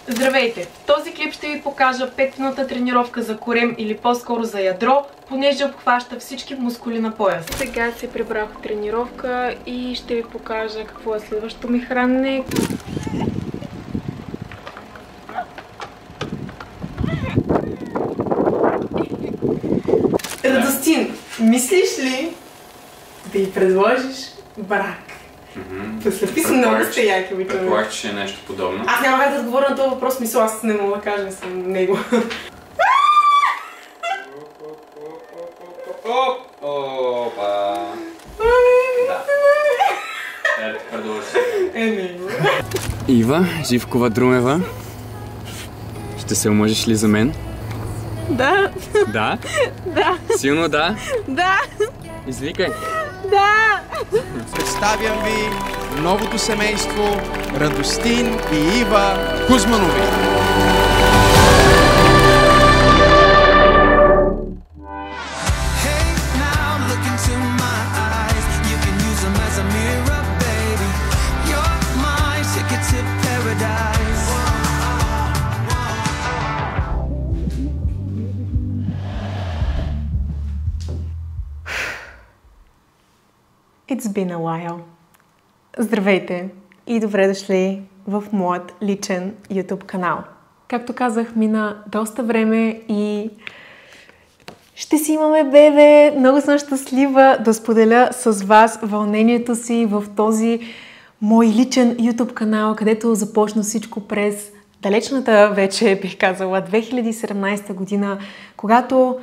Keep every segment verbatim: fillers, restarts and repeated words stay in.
Здравейте! В този клип ще ви покажа пет минутна тренировка за корем или по-скоро за ядро, понеже обхваща всички мускули на пояс. Сега се прибрах от тренировка и ще ви покажа какво е следващото ми хранене. Радостин, мислиш ли да й предложиш брак? Слепи са много сте яки, обичаме. Предполагах, че ще е нещо подобно. Аз няма как да отговоря на този въпрос, мисля, аз не мога да кажа, не съм него. Опа! Да. Е, да ти предложи. Е, него. Ива Живкова-Друмева, ще се омъжиш ли за мен? Да. Да? Да. Силно да? Да. Извикай. Да. Представям ви новото семейство Радостин и Ива Кузманови. It's been a while. Здравейте и добре дошли в моят личен YouTube канал. Както казах, мина доста време и ще си имаме бебе. Много съм щастлива да споделя с вас вълнението си в този мой личен YouTube канал, където започна всичко през далечната вече, бих казала, две хиляди и седемнадесета година, когато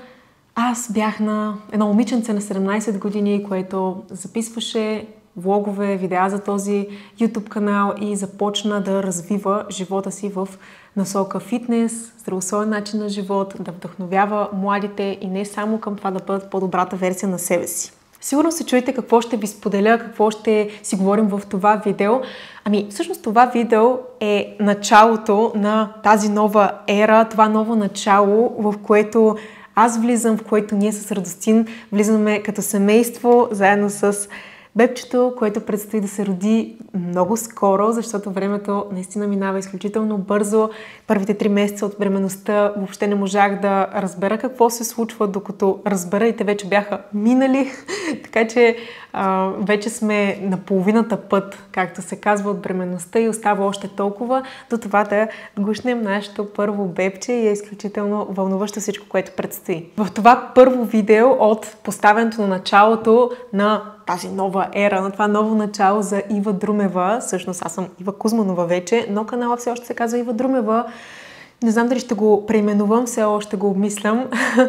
аз бях на едно момиченце на седемнадесет години, което записваше влогове, видеа за този YouTube канал и започна да развива живота си в насока фитнес, здравословен начин на живот, да вдъхновява младите и не само към това да бъдат по-добрата версия на себе си. Сигурно се чуете какво ще ви споделя, какво ще си говорим в това видео. Ами, всъщност това видео е началото на тази нова ера, това ново начало, в което аз влизам, в което ние с Радостин влизаме като семейство, заедно с бебчето, което предстои да се роди много скоро, защото времето наистина минава изключително бързо. Първите три месеца от бременността въобще не можах да разбера какво се случва, докато разбера и те вече бяха минали. Така че а, вече сме на половината път, както се казва, от бременността и остава още толкова до това да гушнем нашето първо бебче и е изключително вълнуващо всичко, което предстои. В това първо видео от поставянето на началото на тази нова ера, на това ново начало за Ива Друмева. Всъщност аз съм Ива Кузманова вече, но канала все още се казва Ива Друмева. Не знам дали ще го преименувам, все още го обмислям.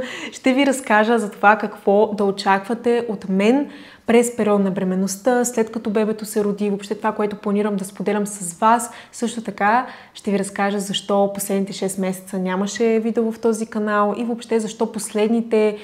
Ще ви разкажа за това какво да очаквате от мен през период на бременността, след като бебето се роди, въобще това, което планирам да споделям с вас. Също така ще ви разкажа защо последните шест месеца нямаше видео в този канал и въобще защо последните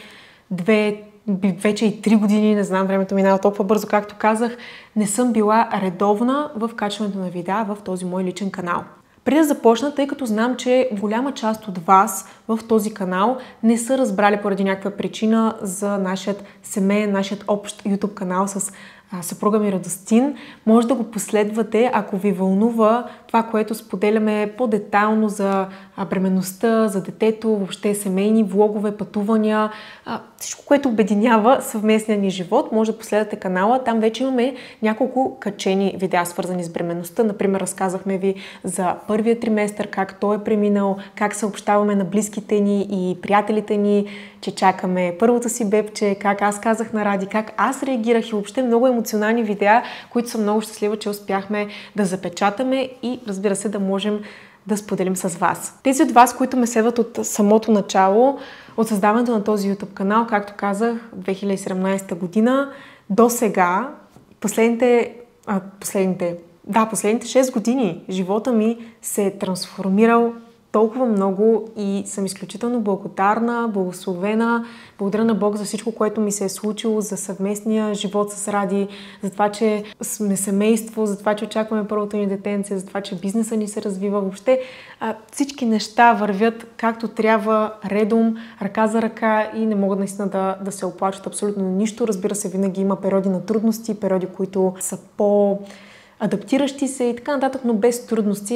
две вече и три години, не знам, времето минава толкова бързо, както казах, не съм била редовна в качването на видеа в този мой личен канал. Преди да започна, тъй като знам, че голяма част от вас в този канал не са разбрали поради някаква причина за нашият семейен, нашият общ YouTube канал с съпруга ми Радостин, може да го последвате, ако ви вълнува това, което споделяме по-детайлно за бременността, за детето, въобще семейни влогове, пътувания, всичко, което обединява съвместния ни живот. Може да последвате канала. Там вече имаме няколко качени видеа, свързани с бременността. Например, разказахме ви за първия триместър, как той е преминал, как съобщаваме на близките ни и приятелите ни, че чакаме първото си бебче, как аз казах на Ради, как аз реагирах и въобще много емоционални видеа, които съм много щастлива, че успяхме да запечатаме и, разбира се, да можем да споделим с вас. Тези от вас, които ме следват от самото начало, от създаването на този YouTube канал, както казах, две хиляди и седемнадесета година, до сега, последните, а, последните, да, последните шест години, живота ми се е трансформирал толкова много и съм изключително благодарна, благословена. Благодаря на Бог за всичко, което ми се е случило, за съвместния живот с Ради, за това, че сме семейство, за това, че очакваме първото ни детенце, за това, че бизнеса ни се развива. Въобще всички неща вървят както трябва, редом, ръка за ръка и не могат наистина да, да се оплачат абсолютно нищо. Разбира се, винаги има периоди на трудности, периоди, които са по адаптиращи се и така нататък, но без трудности,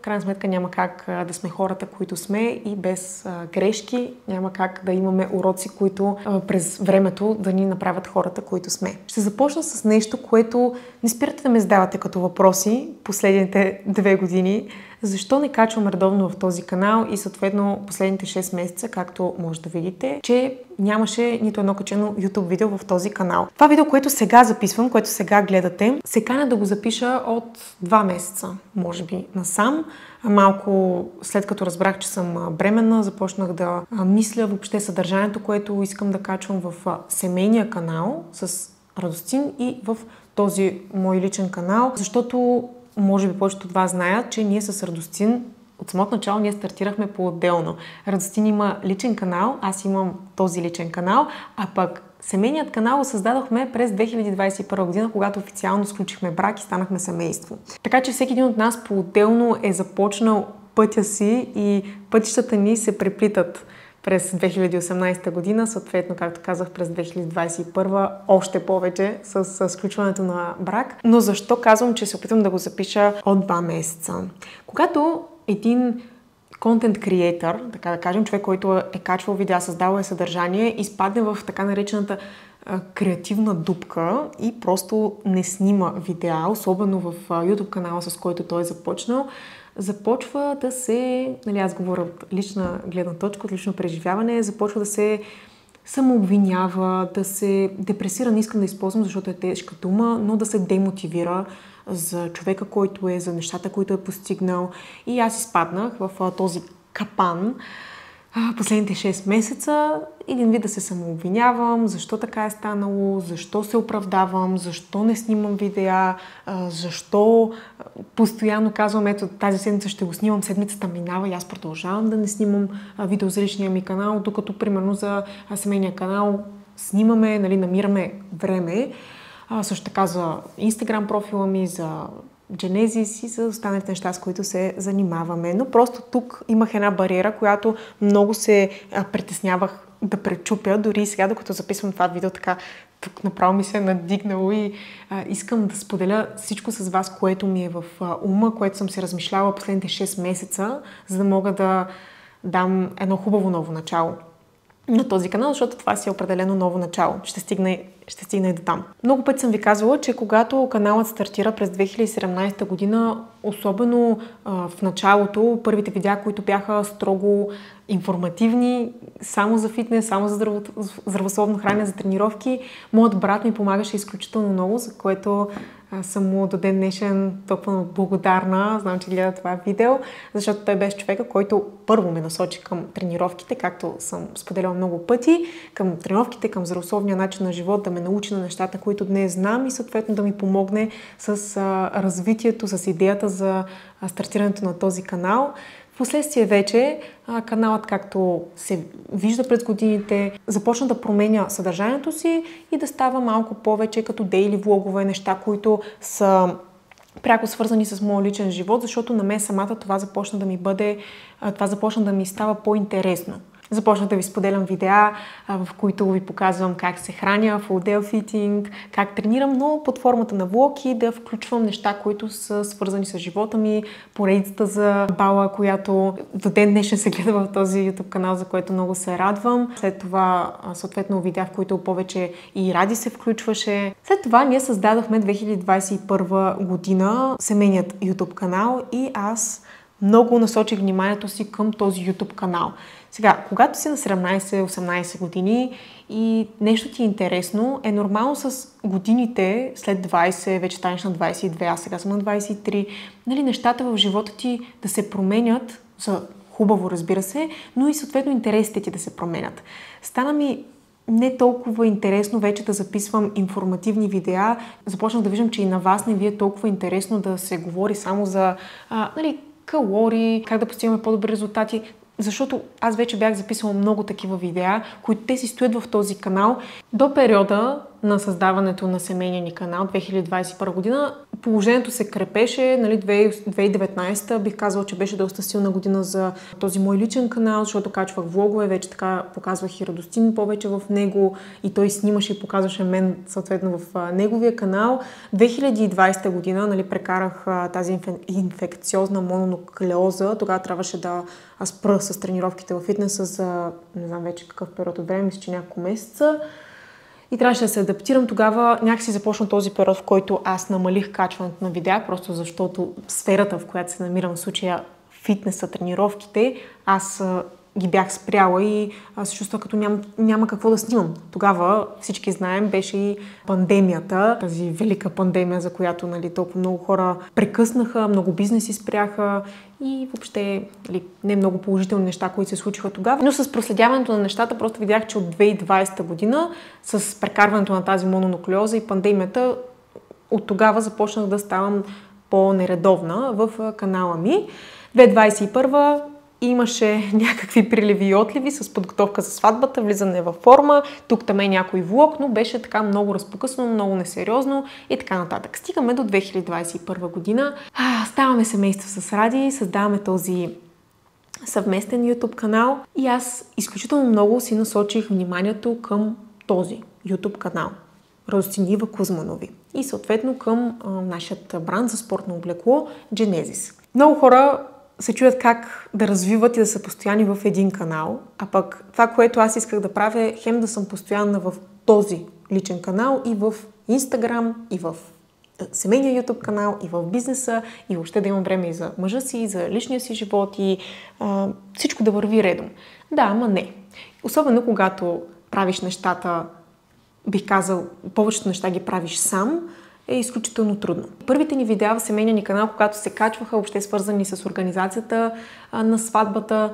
крайна сметка няма как а, да сме хората, които сме и без а, грешки няма как да имаме уроци, които а, през времето да ни направят хората, които сме. Ще започна с нещо, което не спирате да ме задавате като въпроси последните две години. Защо не качвам редовно в този канал и съответно последните шест месеца, както може да видите, че нямаше нито едно качено YouTube видео в този канал. Това видео, което сега записвам, което сега гледате, се каня да го запиша от два месеца, може би, насам. Малко след като разбрах, че съм бременна, започнах да мисля въобще съдържанието, което искам да качвам в семейния канал с Радостин и в този мой личен канал, защото може би повечето от вас знаят, че ние с Радостин от самото начало ние стартирахме по-отделно. Радостин има личен канал, аз имам този личен канал, а пък семейният канал създадохме през две хиляди двадесет и първа година, когато официално сключихме брак и станахме семейство. Така че всеки един от нас по-отделно е започнал пътя си и пътищата ни се преплитат през две хиляди и осемнадесета година, съответно, както казах, през две хиляди двадесет и първа още повече с, с сключването на брак. Но защо казвам, че се опитвам да го запиша от два месеца? Когато един контент креатор, така да кажем, човек, който е качвал видеа, създавал е съдържание, изпадне в така наречената а, креативна дупка и просто не снима видеа, особено в а, YouTube канала, с който той е започнал, започва да се, нали аз говоря от лична гледна точка, от лично преживяване, започва да се самообвинява, да се депресира, не искам да използвам, защото е тежка дума, но да се демотивира за човека, който е, за нещата, които е постигнал. И аз изпаднах в този капан последните шест месеца, един вид да се самообвинявам, защо така е станало, защо се оправдавам, защо не снимам видеа, защо постоянно казвам, ето тази седмица ще го снимам, седмицата минава и аз продължавам да не снимам видео за личния ми канал, докато примерно за семейния канал снимаме, нали, намираме време. А, също така за Instagram профила ми, за Genesis и за останалите неща, с които се занимаваме. Но просто тук имах една бариера, която много се а, притеснявах да пречупя. Дори и сега, докато записвам това видео, така тук направо ми се е надигнало и а, искам да споделя всичко с вас, което ми е в а, ума, което съм си размишляла последните шест месеца, за да мога да дам едно хубаво ново начало на този канал, защото това си е определено ново начало. Ще стигне, ще стигне и до там. Много пъти съм ви казвала, че когато каналът стартира през две хиляди и седемнадесета година, особено а, в началото, първите видеа, които бяха строго информативни, само за фитнес, само за здраво, здравословно хранене, за тренировки, моят брат ми помагаше изключително много, за което а, съм му до ден днешен толкова благодарна. Знам, че гледа това видео, защото той беше човека, който първо ме насочи към тренировките, както съм споделяла много пъти, към тренировките, към здравословния начин на живот, да ме научи на нещата, които днес знам и съответно да ми помогне с а, развитието, с идеята за а, стартирането на този канал. Впоследствие вече а, каналът, както се вижда през годините, започна да променя съдържанието си и да става малко повече като дейли влогове, неща, които са пряко свързани с моят личен живот, защото на мен самата това започна да ми бъде, това започна да ми става по-интересно. Започнах да ви споделям видеа, в които ви показвам как се храня, full day fitting, как тренирам, но под формата на влог и да включвам неща, които са свързани с живота ми, поредицата за бала, която до ден днешен се гледа в този YouTube канал, за който много се радвам. След това, съответно, видеа, в които повече и Ради се включваше. След това ние създадохме две хиляди двадесет и първа година семейният YouTube канал и аз много насочих вниманието си към този YouTube канал. Сега, когато си на седемнадесет-осемнадесет години и нещо ти е интересно, е нормално с годините, след двадесет, вече станеш на двадесет и две, а сега съм на двадесет и три, нали, нещата в живота ти да се променят, за хубаво, разбира се, но и съответно интересите ти да се променят. Стана ми не толкова интересно вече да записвам информативни видеа. Започнах да виждам, че и на вас не ви е толкова интересно да се говори само за а, нали, калории, как да постигаме по-добри резултати. Защото аз вече бях записала много такива видеа, които те си стоят в този канал до периода на създаването на семейния ни канал две хиляди двадесет и първа година. Положението се крепеше, нали, две хиляди и деветнадесета бих казала, че беше доста силна година за този мой личен канал, защото качвах влогове, вече така показвах и Радостин повече в него и той снимаше и показваше мен съответно в а, неговия канал. две хиляди и двадесета година, нали, прекарах а, тази инфекциозна мононуклеоза, тогава трябваше да спра с тренировките в фитнеса за не знам вече какъв период от време, мисля, че няколко месеца. И трябваше да се адаптирам. Тогава някакси започна този период, в който аз намалих качването на видеа, просто защото сферата, в която се намирам, в случая фитнеса, тренировките, аз а, ги бях спряла и аз се чувствах като ням, няма какво да снимам. Тогава, всички знаем, беше и пандемията, тази велика пандемия, за която, нали, толкова много хора прекъснаха, много бизнеси спряха и въобще, нали, не много положителни неща, които се случиха тогава. Но с проследяването на нещата просто видях, че от две хиляди и двадесета година, с прекарването на тази мононуклеоза и пандемията, от тогава започнах да ставам по-нередовна в канала ми. две хиляди двадесет и първа имаше някакви приливи и отливи с подготовка за сватбата, влизане във форма, тук там е някой влог, но беше така много разпокъсано, много несериозно и така нататък. Стигаме до две хиляди двадесет и първа година. А, ставаме семейство с Ради, създаваме този съвместен YouTube канал и аз изключително много си насочих вниманието към този YouTube канал. Радостин и Ива Кузманови. И съответно към а, нашият бранд за спортно облекло Genesis. Много хора се чуят как да развиват и да са постоянни в един канал, а пък това, което аз исках да правя е хем да съм постоянна в този личен канал и в Instagram, и в семейния YouTube канал, и в бизнеса, и въобще да имам време и за мъжа си, и за личния си живот, и а, всичко да върви редом. Да, ама не. Особено когато правиш нещата, бих казал, повечето неща ги правиш сам, е изключително трудно. Първите ни видеа в семейния ни канал, когато се качваха, въобще свързани с организацията а, на сватбата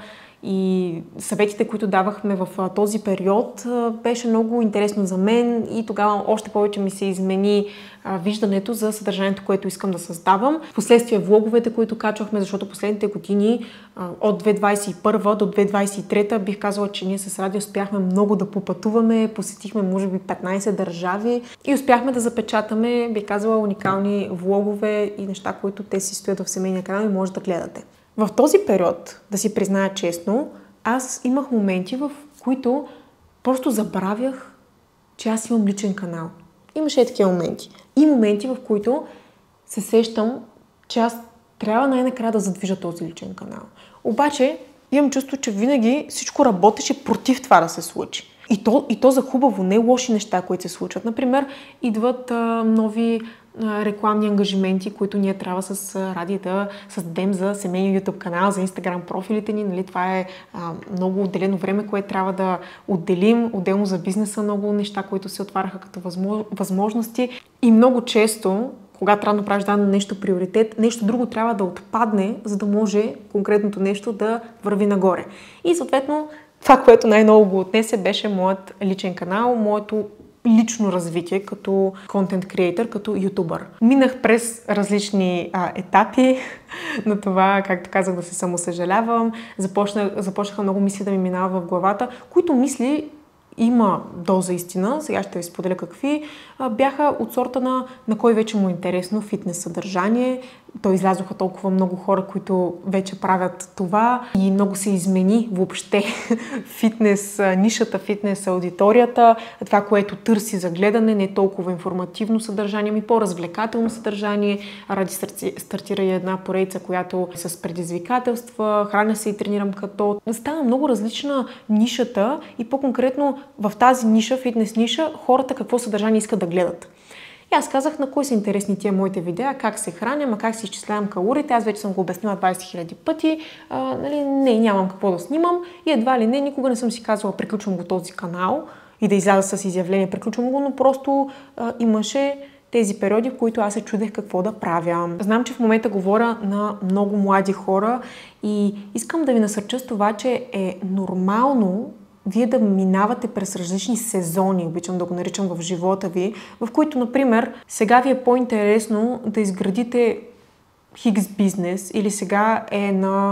и съветите, които давахме в а, този период, а, беше много интересно за мен и тогава още повече ми се измени а, виждането за съдържанието, което искам да създавам. Впоследствие влоговете, които качвахме, защото последните години а, от две хиляди двадесет и първа до две хиляди двадесет и трета бих казала, че ние с Ради успяхме много да попътуваме, посетихме може би петнадесет държави и успяхме да запечатаме, бих казала, уникални влогове и неща, които те си стоят в семейния канал и може да гледате. В този период, да си призная честно, аз имах моменти, в които просто забравях, че аз имам личен канал. Имаше и такива моменти. И моменти, в които се сещам, че аз трябва най-накрая да задвижа този личен канал. Обаче имам чувство, че винаги всичко работеше против това да се случи. И то, и то за хубаво, не лоши неща, които се случват. Например, идват а, нови а, рекламни ангажименти, които ние трябва с а, Ради да създадем за семейния YouTube канал, за Instagram профилите ни. Нали? Това е а, много отделено време, което трябва да отделим. Отделно за бизнеса много неща, които се отваряха като възмож... възможности. И много често, когато трябва да правиш дадено нещо приоритет, нещо друго трябва да отпадне, за да може конкретното нещо да върви нагоре. И съответно, това, което най-много го отнесе, беше моят личен канал, моето лично развитие като контент креатор, като ютубър. Минах през различни а, етапи на това, както казах, да се самосъжалявам. Започнах, започнаха много мисли да ми минава в главата, които мисли има доза истина, сега ще ви споделя какви, а, бяха от сорта на, на кой вече му е интересно фитнес съдържание. То излязоха толкова много хора, които вече правят това и много се измени въобще фитнес, нишата, фитнес аудиторията, това, което търси за гледане, не толкова информативно съдържание, ми по-развлекателно съдържание. Ради стартира и една поредица, която е с предизвикателства, храня се и тренирам като. Стана много различна нишата и по-конкретно в тази ниша, фитнес ниша, хората какво съдържание искат да гледат. И аз казах на кои са интересни тия моите видеа, как се храня, ма как си изчислявам калориите. Аз вече съм го обяснила двадесет хиляди пъти. А, нали, не, нямам какво да снимам. И едва ли не, никога не съм си казвала, приключвам го този канал и да изляза с изявление, приключвам го, но просто а, имаше тези периоди, в които аз се чудех какво да правя. Знам, че в момента говоря на много млади хора и искам да ви насърча с това, че е нормално вие да минавате през различни сезони, обичам да го наричам в живота ви, в които, например, сега ви е по-интересно да изградите хикс бизнес или сега е на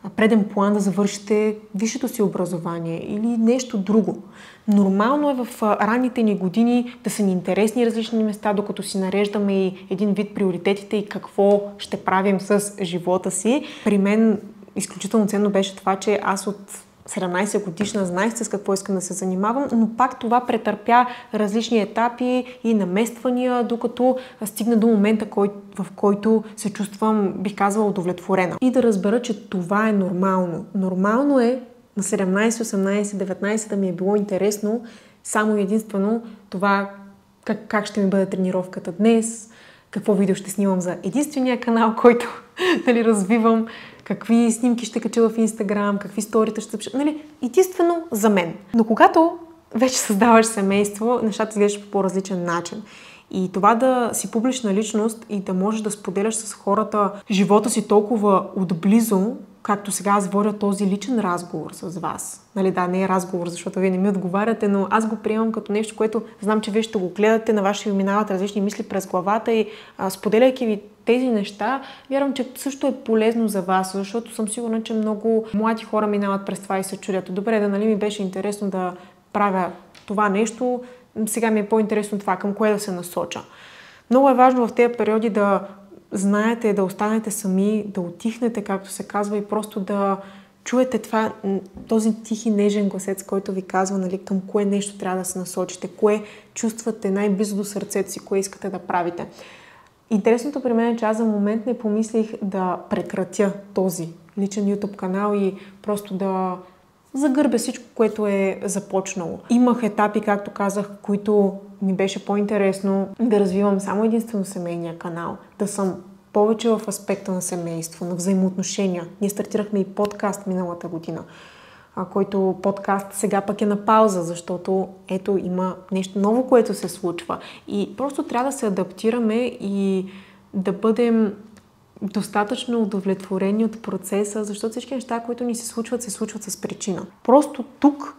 преден план да завършите висшето си образование или нещо друго. Нормално е в ранните ни години да са ни интересни различни места, докато си нареждаме и един вид приоритетите и какво ще правим с живота си. При мен изключително ценно беше това, че аз от седемнайсет годишна знаех с какво искам да се занимавам, но пак това претърпя различни етапи и намествания, докато стигна до момента, в който се чувствам, бих казала, удовлетворена. И да разбера, че това е нормално. Нормално е на седемнайсет, осемнайсет, деветнайсет да ми е било интересно само единствено това как, как ще ми бъде тренировката днес, какво видео ще снимам за единствения канал, който нали, развивам, какви снимки ще кача в Инстаграм, какви сторита ще съпиша. Нали, единствено за мен. Но когато вече създаваш семейство, нещата изглеждаш по по-различен начин. И това да си публична личност и да можеш да споделяш с хората живота си толкова отблизо, както сега аз водя този личен разговор с вас. Нали, да, не е разговор, защото вие не ми отговаряте, но аз го приемам като нещо, което знам, че вие ще го гледате, на вас ще ви минават различни мисли през главата и а, споделяйки ви тези неща, вярвам, че също е полезно за вас, защото съм сигурна, че много млади хора минават през това и се чудят. Добре, да нали ми беше интересно да правя това нещо, сега ми е по-интересно това, към кое да се насоча. Много е важно в тези периоди да знаете, да останете сами, да отихнете, както се казва, и просто да чуете това, този тих и нежен гласец, който ви казва, нали, към кое нещо трябва да се насочите, кое чувствате най-близо до сърцето си, кое искате да правите. Интересното при мен е, че аз за момент не помислих да прекратя този личен YouTube канал и просто да загърбя всичко, което е започнало. Имах етапи, както казах, които ми беше по-интересно да развивам само единствено семейния канал, да съм повече в аспекта на семейство, на взаимоотношения. Ние стартирахме и подкаст миналата година, който подкаст сега пък е на пауза, защото ето има нещо ново, което се случва. И просто трябва да се адаптираме и да бъдем достатъчно удовлетворени от процеса, защото всички неща, които ни се случват, се случват с причина. Просто тук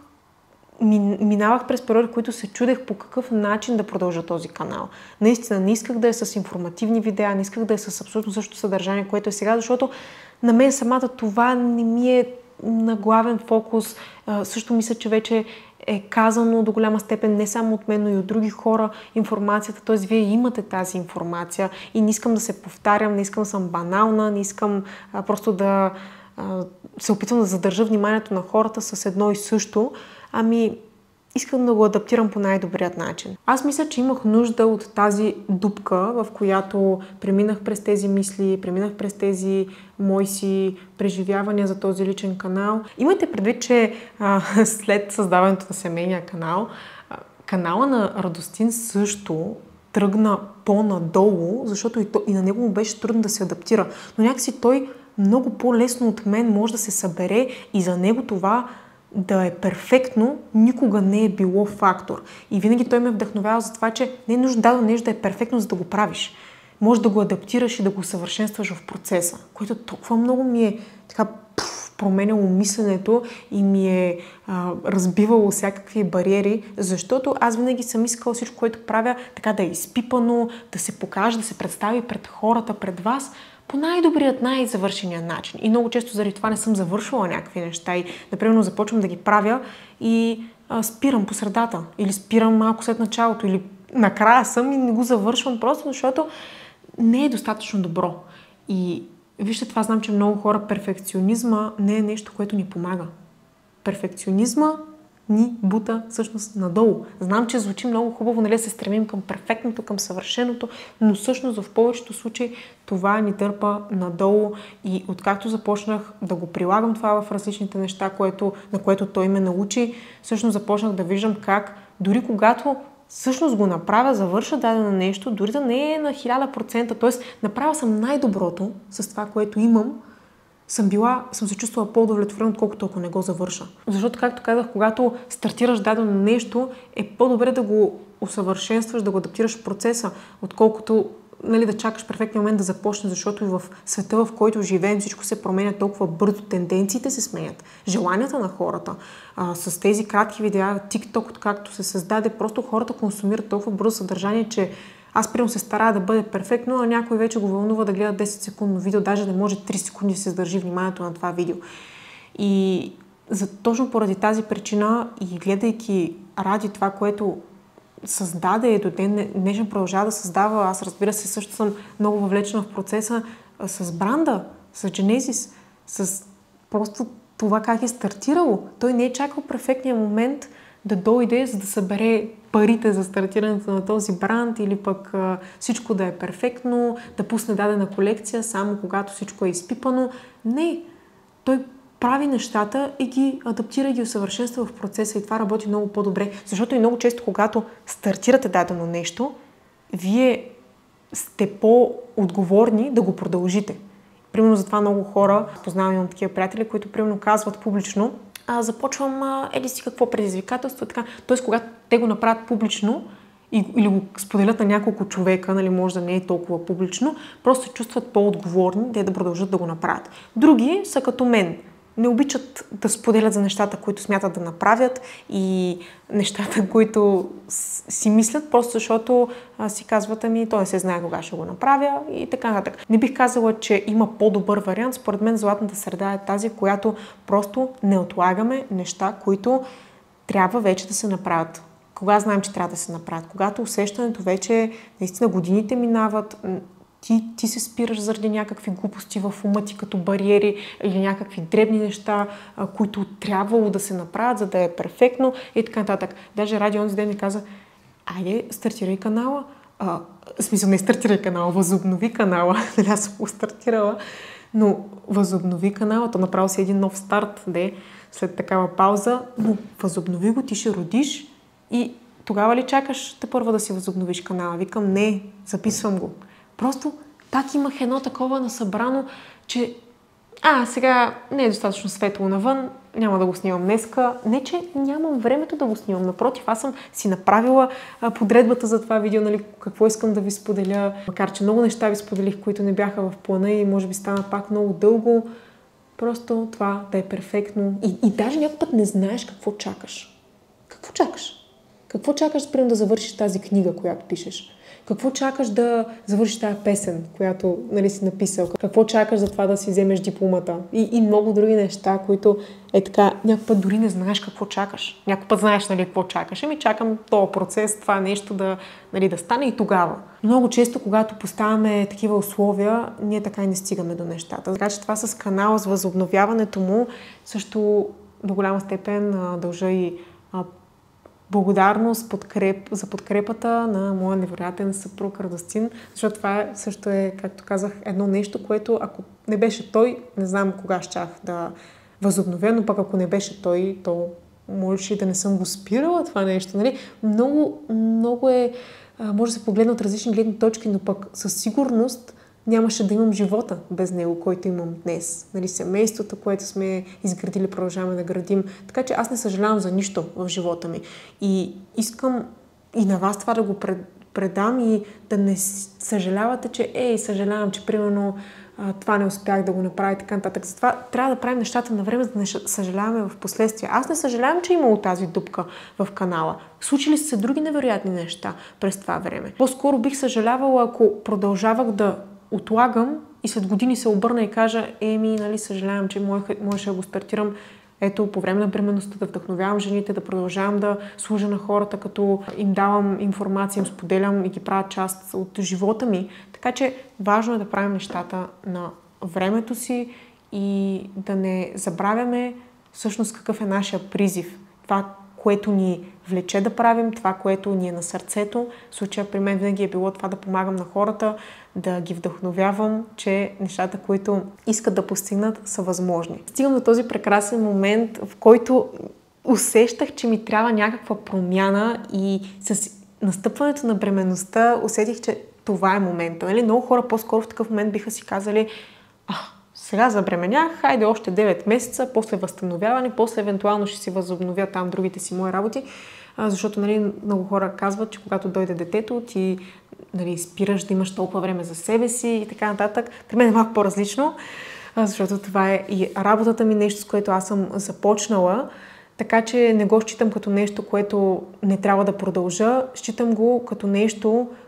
минавах през периоди, в които се чудех по какъв начин да продължа този канал. Наистина не исках да е с информативни видеа, не исках да е с абсолютно същото съдържание, което е сега, защото на мен самата това не ми е на главен фокус. Също мисля, че вече е казано до голяма степен не само от мен, но и от други хора информацията. Т.е. вие имате тази информация и не искам да се повтарям, не искам да съм банална, не искам а, просто да а, се опитвам да задържа вниманието на хората с едно и също. Ами искам да го адаптирам по най-добрият начин. Аз мисля, че имах нужда от тази дупка, в която преминах през тези мисли, преминах през тези мои си преживявания за този личен канал. Имайте предвид, че а, след създаването на семейния канал, а, канала на Радостин също тръгна по-надолу, защото и, то, и на него му беше трудно да се адаптира. Но някакси той много по-лесно от мен може да се събере и за него това да е перфектно, никога не е било фактор. И винаги той ме вдъхновява за това, че не е нужно дадено нещо да е перфектно, за да го правиш. Може да го адаптираш и да го съвършенстваш в процеса, което толкова много ми е така пф, променяло мисленето и ми е а, разбивало всякакви бариери, защото аз винаги съм искала всичко, което правя, така да е изпипано, да се покаже, да се представи пред хората, пред вас, по най-добрият, най-завършения начин. И много често заради това не съм завършвала някакви неща и, например, започвам да ги правя и а, спирам по средата или спирам малко след началото или накрая съм и не го завършвам просто, защото не е достатъчно добро. И вижте, това знам, че много хора перфекционизма не е нещо, което ни помага. Перфекционизма ни бута всъщност надолу. Знам, че звучи много хубаво, нали, се стремим към перфектното, към съвършеното, но всъщност в повечето случаи това ни дърпа надолу и откакто започнах да го прилагам това в различните неща, което, на което той ме научи, всъщност започнах да виждам как дори когато всъщност го направя, завърша дадено нещо, дори да не е на хиляда процента, т.е. направя съм най-доброто с това, което имам, съм била, съм се чувствала по-удовлетворена, отколкото ако не го завърша. Защото, както казах, когато стартираш дадено нещо, е по-добре да го усъвършенстваш, да го адаптираш в процеса, отколкото, нали, да чакаш перфектния момент да започне, защото и в света, в който живеем, всичко се променя толкова бързо, тенденциите се сменят, желанията на хората. А, с тези кратки видеа, TikTok, както се създаде, просто хората консумират толкова бързо съдържание, че Аз примерно се старая да бъде перфектно, а някой вече го вълнува да гледа десет секундно видео, даже не може три секунди да се задържи вниманието на това видео. И за, точно поради тази причина и гледайки ради това, което създаде и до ден днешен продължава да създава, аз разбира се също съм много въвлечена в процеса с бранда, с Genesis, с просто това как е стартирало. Той не е чакал перфектния момент да дойде, за да събере парите за стартирането на този бранд или пък а, всичко да е перфектно, да пусне дадена колекция само когато всичко е изпипано. Не, той прави нещата и ги адаптира и ги усъвършенства в процеса и това работи много по-добре. Защото и много често, когато стартирате дадено нещо, вие сте по-отговорни да го продължите. Примерно затова много хора, познавам, имам такива приятели, които примерно казват публично, а, започвам, а, еди си какво предизвикателство, така. Тоест, когато те го направят публично и, или го споделят на няколко човека, нали, може да не е толкова публично, просто се чувстват по-отговорни, те да продължат да го направят. Други са като мен. Не обичат да споделят за нещата, които смятат да направят и нещата, които си мислят, просто защото а, си казват, ами той не се знае кога ще го направя и така нататък. Не бих казала, че има по-добър вариант. Според мен златната среда е тази, която просто не отлагаме неща, които трябва вече да се направят. Кога знаем, че трябва да се направят? Когато усещането вече, наистина годините минават, Ти, ти се спираш заради някакви глупости в ума ти като бариери или някакви дребни неща, а, които трябвало да се направят, за да е перфектно и така нататък. Даже Ради онзи ден ми каза, айде, стартирай канала. А, в смисъл, не стартирай канала, възобнови канала. Нали, аз съм го стартирала, но възобнови канала. То направо си един нов старт, де, след такава пауза, но възобнови го, ти ще родиш и тогава ли чакаш те първа да си възобновиш канала? Викам, не, записвам го. Просто пак имах едно такова насъбрано, че а, сега не е достатъчно светло навън, няма да го снимам днеска. Не, че нямам времето да го снимам. Напротив, аз съм си направила а, подредбата за това видео, нали, какво искам да ви споделя. Макар че много неща ви споделих, които не бяха в плана и може би стана пак много дълго. Просто това да е перфектно. И, и даже някой път не знаеш какво чакаш. Какво чакаш? Какво чакаш, примерно, да завършиш тази книга, която пишеш? Какво чакаш да завършиш тази песен, която, нали, си написал? Какво чакаш за това да си вземеш дипломата? И, и много други неща, които е така, някой път дори не знаеш какво чакаш. Някой път знаеш, нали, какво чакаш. Ами чакам този процес, това нещо да, нали, да стане и тогава. Много често, когато поставяме такива условия, ние така и не стигаме до нещата. Така че това с канала, с възобновяването му, също до голяма степен а, дължа и а, благодарност подкреп, за подкрепата на моя невероятен съпруг Радостин, защото това е, също е, както казах, едно нещо, което ако не беше той, не знам кога щях да възобновя, но пък ако не беше той, то можеше и да не съм го спирала това нещо. Нали? Много, много е, може да се погледне от различни гледни точки, но пък със сигурност нямаше да имам живота без него, който имам днес. Нали, семейството, което сме изградили, продължаваме да градим. Така че аз не съжалявам за нищо в живота ми. И искам и на вас това да го предам и да не съжалявате, че ей, съжалявам, че примерно това не успях да го направя и така нататък. Затова трябва да правим нещата на време, за да не съжаляваме в последствие. Аз не съжалявам, че е имало тази дупка в канала. Случили са се други невероятни неща през това време. По-скоро бих съжалявала, ако продължавах да отлагам и след години се обърна и кажа, еми, нали, съжалявам, че можеше да го стартирам ето по време на бременността, да вдъхновявам жените, да продължавам да служа на хората, като им давам информация, им споделям и ги правя част от живота ми. Така че важно е да правим нещата на времето си и да не забравяме всъщност какъв е нашия призив. Това, което ни влече да правим, това, което ни е на сърцето. В случая при мен винаги е било това да помагам на хората, да ги вдъхновявам, че нещата, които искат да постигнат, са възможни. Стигам до този прекрасен момент, в който усещах, че ми трябва някаква промяна и с настъпването на бременността усетих, че това е момента. Нали? Много хора по-скоро в такъв момент биха си казали, а, сега забременях, хайде още девет месеца, после възстановяване, после евентуално ще си възобновя там другите си мои работи, а, защото, нали, много хора казват, че когато дойде детето, ти, нали, спираш да имаш толкова време за себе си и така нататък. При мен е малко по-различно, а, защото това е и работата ми, нещо, с което аз съм започнала, така че не го считам като нещо, което не трябва да продължа, считам го като нещо,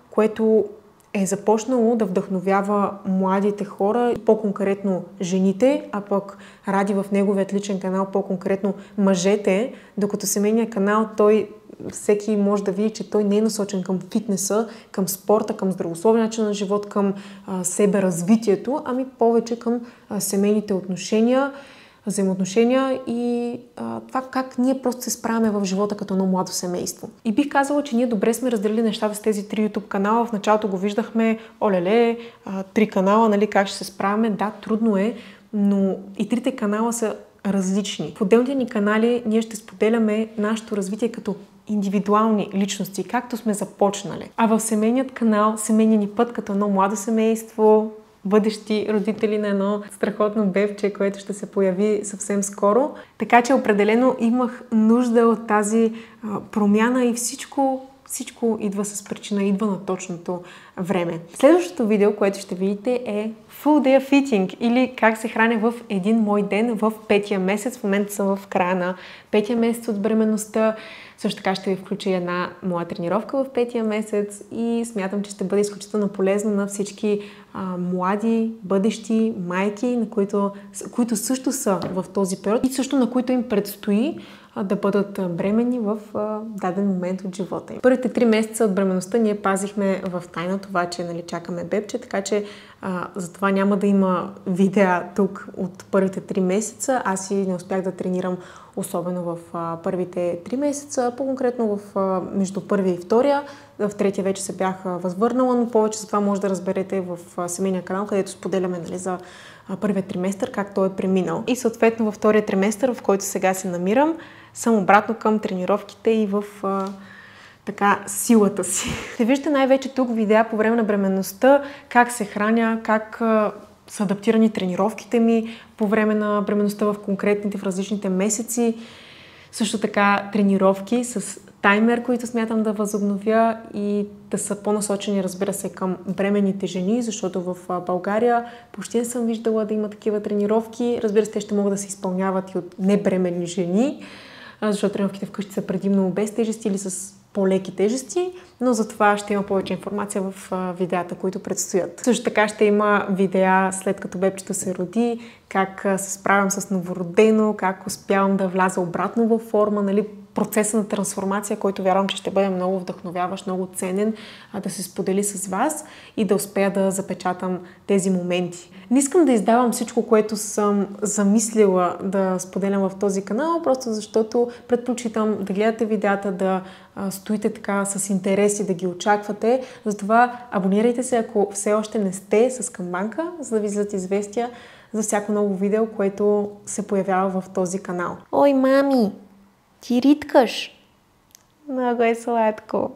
което е започнало да вдъхновява младите хора, по-конкретно жените, а пък Ради в неговият личен канал по-конкретно мъжете, докато семейният канал той всеки може да види, че той не е насочен към фитнеса, към спорта, към здравословен начин на живот, към а, себе развитието, ами повече към а, семейните отношения, взаимоотношения и а, това как ние просто се справяме в живота като едно младо семейство. И бих казала, че ние добре сме разделили нещата с тези три YouTube канала. В началото го виждахме, олеле, а, три канала, нали, как ще се справяме. Да, трудно е, но и трите канала са различни. В отделните ни канали ние ще споделяме нашето развитие като индивидуални личности, както сме започнали. А в семейният канал, семейният ни път като едно младо семейство, бъдещи родители на едно страхотно бебче, което ще се появи съвсем скоро. Така че определено имах нужда от тази а, промяна и всичко, всичко идва с причина, идва на точното време. Следващото видео, което ще видите е Full Day Fitting или как се храня в един мой ден в петия месец. В момента съм в края на петия месец от бременността. Също така ще ви включа една моя тренировка в петия месец и смятам, че ще бъде изключително полезно на всички а, млади, бъдещи майки, на които, които също са в този период и също на които им предстои а, да бъдат бременни в а, даден момент от живота им. Първите три месеца от бременността ние пазихме в тайна това, че нали, чакаме бебче, така че а, затова няма да има видеа тук от първите три месеца. Аз и не успях да тренирам особено в а, първите три месеца, по-конкретно в а, между първия и втория. В третия вече се бях а, възвърнала, но повече за това може да разберете в а, семейния канал, където споделяме нали, за а, първия триместър, как той е преминал. И съответно във втория триместър, в който сега се намирам, съм обратно към тренировките и в а, така силата си. Ще виждате най-вече тук видеа по време на бременността, как се храня, как а, са адаптирани тренировките ми по време на бременността в конкретните, в различните месеци. Също така тренировки с таймер, които смятам да възобновя и да са по-насочени, разбира се, към бременните жени, защото в България почти не съм виждала да има такива тренировки. Разбира се, те ще могат да се изпълняват и от небременни жени, защото тренировките вкъщи са предимно без тежести или с по-леки тежести, но за това ще има повече информация в видеята, които предстоят. Също така ще има видеа след като бебчето се роди, как се справям с новородено, как успявам да вляза обратно във форма, нали, процеса на трансформация, който вярвам, че ще бъде много вдъхновяващ, много ценен а, да се сподели с вас и да успея да запечатам тези моменти. Не искам да издавам всичко, което съм замислила да споделям в този канал, просто защото предпочитам да гледате видеята, да а, стоите така с интерес и да ги очаквате. Затова абонирайте се, ако все още не сте с камбанка, за да ви излизат известия за всяко ново видео, което се появява в този канал. Ой, мами! Ти риткаш. Много е сладко.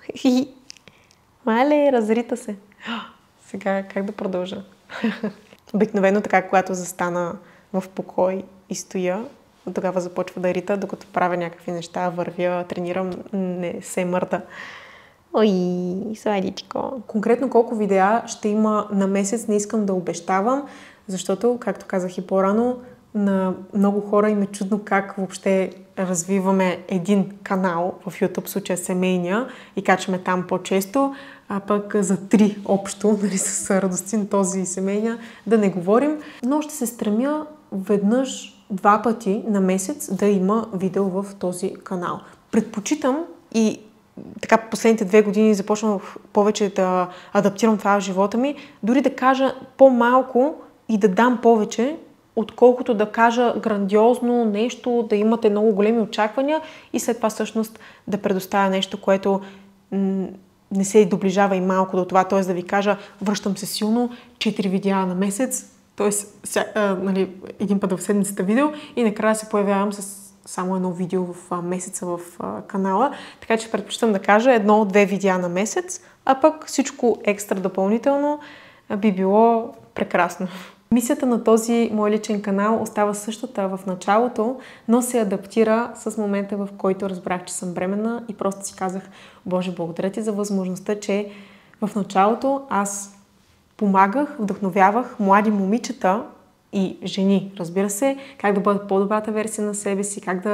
Мале, разрита се. Сега как да продължа? Обикновено така, когато застана в покой и стоя, тогава започва да рита, докато правя някакви неща, вървя, тренирам, не се мърда. Ой, сладичко. Конкретно колко видеа ще има на месец, не искам да обещавам, защото, както казах и по-рано, на много хора им е чудно как въобще развиваме един канал в YouTube, в случая семейния, и качваме там по-често, а пък за три общо, нали, с Радостин този семейния, да не говорим. Но ще се стремя веднъж, два пъти на месец да има видео в този канал. Предпочитам и така последните две години започнах повече да адаптирам това в живота ми, дори да кажа по-малко и да дам повече, отколкото да кажа грандиозно нещо, да имате много големи очаквания и след това всъщност да предоставя нещо, което м- не се доближава и малко до това, т.е. да ви кажа, връщам се силно, четири видеа на месец, т.е. нали, един път в седмицата видео и накрая се появявам с само едно видео в а, месеца в а, канала, така че предпочитам да кажа едно-две видеа на месец, а пък всичко екстра допълнително а, би било прекрасно. Мисията на този мой личен канал остава същата в началото, но се адаптира с момента, в който разбрах, че съм бременна и просто си казах, Боже, благодаря ти за възможността, че в началото аз помагах, вдъхновявах млади момичета и жени, разбира се, как да бъдат по-добрата версия на себе си, как да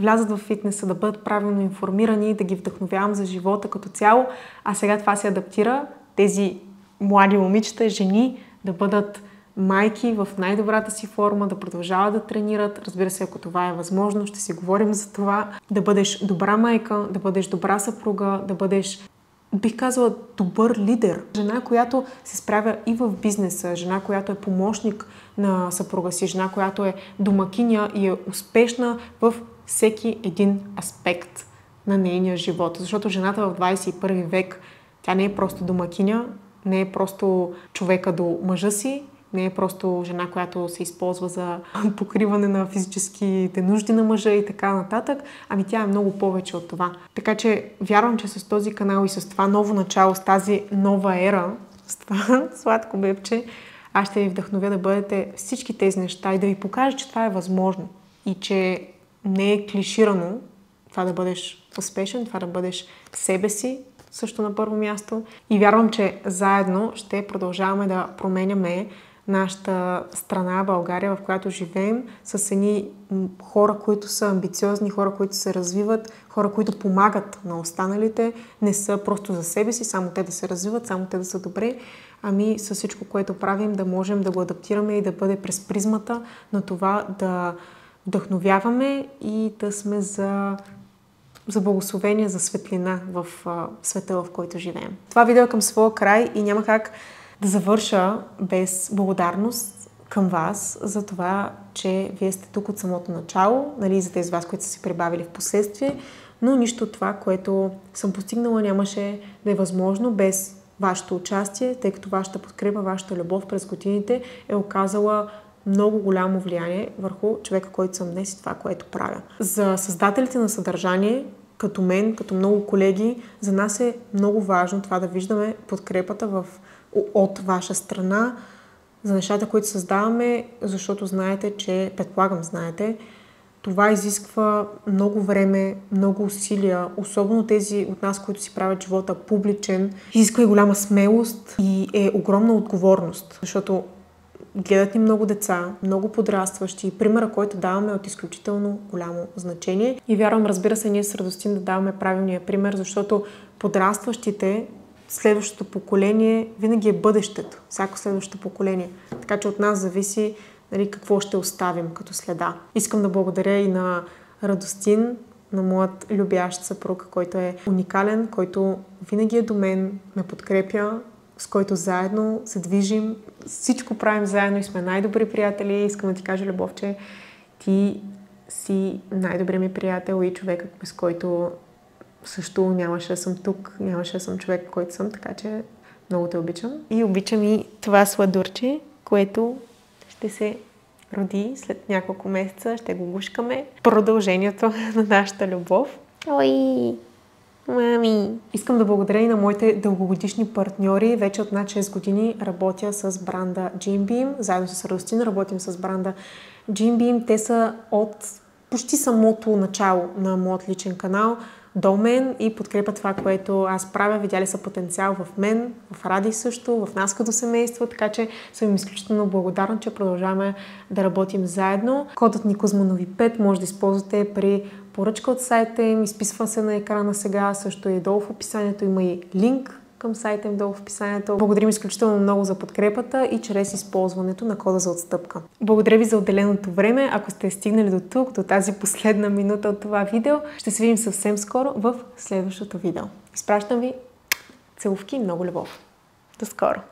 влязат в фитнеса, да бъдат правилно информирани, да ги вдъхновявам за живота като цяло, а сега това се адаптира, тези млади момичета, жени, да бъдат майки в най-добрата си форма, да продължават да тренират. Разбира се, ако това е възможно, ще си говорим за това. Да бъдеш добра майка, да бъдеш добра съпруга, да бъдеш, бих казала, добър лидер. Жена, която се справя и в бизнеса, жена, която е помощник на съпруга си, жена, която е домакиня и е успешна в всеки един аспект на нейния живот. Защото жената в двадесет и първи век, тя не е просто домакиня, не е просто човека до мъжа си, не е просто жена, която се използва за покриване на физическите нужди на мъжа и така нататък, ами тя е много повече от това. Така че вярвам, че с този канал и с това ново начало, с тази нова ера, с това сладко бебче, аз ще ви вдъхновя да бъдете всички тези неща и да ви покажа, че това е възможно и че не е клиширано това да бъдеш успешен, това да бъдеш себе си, също на първо място. И вярвам, че заедно ще продължаваме да променяме нашата страна, България, в която живеем, с едни хора, които са амбициозни, хора, които се развиват, хора, които помагат на останалите, не са просто за себе си, само те да се развиват, само те да са добре, ами с всичко, което правим, да можем да го адаптираме и да бъде през призмата на това да вдъхновяваме и да сме за за благословение, за светлина в а, света, в който живеем. Това видео е към своя край и няма как да завърша без благодарност към вас за това, че вие сте тук от самото начало, нали, за тези вас, които са се прибавили в последствие, но нищо от това, което съм постигнала, нямаше да е възможно без вашето участие, тъй като вашата подкрепа, вашата любов през годините е оказала много голямо влияние върху човека, който съм днес и това, което правя. За създателите на съдържание, като мен, като много колеги, за нас е много важно това да виждаме подкрепата в, от ваша страна за нещата, които създаваме, защото знаете, че, предполагам, знаете, това изисква много време, много усилия, особено тези от нас, които си правят живота публичен, изисква и голяма смелост и е огромна отговорност, защото гледат ни много деца, много подрастващи. Примера, който даваме, е от изключително голямо значение. И вярвам, разбира се, ние с Радостин да даваме правилния пример, защото подрастващите, следващото поколение, винаги е бъдещето. Всяко следващо поколение. Така че от нас зависи, нали, какво ще оставим като следа. Искам да благодаря и на Радостин, на моят любящ съпруг, който е уникален, който винаги е до мен, ме подкрепя, с който заедно се движим, всичко правим заедно и сме най-добри приятели. Искам да ти кажа, Любов, че ти си най-добрият ми приятел и човекът, без който също нямаше да съм тук, нямаше да съм човек, който съм, така че много те обичам. И обичам и това сладурче, което ще се роди след няколко месеца, ще го гушкаме. Продължението на нашата любов. Ой! Мами! Искам да благодаря и на моите дългогодишни партньори. Вече от над шест години работя с бранда Jim Beam. Заедно с Радостин работим с бранда Jim Beam. Те са от почти самото начало на моят личен канал до мен и подкрепят това, което аз правя. Видяли са потенциал в мен, в Ради също, в нас като семейство, така че съм им изключително благодарна, че продължаваме да работим заедно. Кодът ни Кузманови пет може да използвате при поръчка от сайта им, изписва се на екрана сега, също и долу в описанието има и линк към сайта им долу в описанието. Благодарим изключително много за подкрепата и чрез използването на кода за отстъпка. Благодаря ви за отделеното време. Ако сте стигнали до тук, до тази последна минута от това видео, ще се видим съвсем скоро в следващото видео. Изпращам ви целувки и много любов. До скоро!